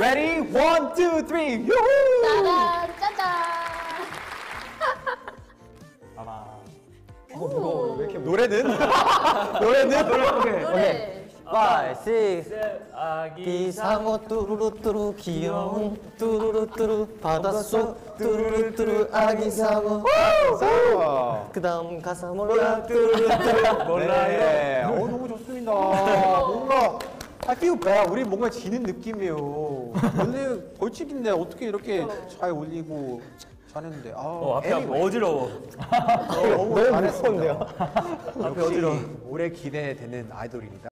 Ready? 1, 2, 3. 유후! 짜잔, 짜잔. 아마 오. 왜 이렇게 노래는? 노래는? 노래. 5, 6, 아기 상어 뚜루루뚜루 귀여운 뚜루루뚜루 바닷속 뚜루루뚜루 아기 상어 그 다음 가사 몰라 뚜루루뚜루 몰라요. 네. 너무 좋습니다. 뭔가 I feel bad. 우리 뭔가 지는 느낌이에요. 원래 벌칙인데 어떻게 이렇게 잘 올리고 잘했는데. 앞에 어지러워. 너무 잘했는데요. 앞에 어지러워. 오래 기대되는 아이돌입니다.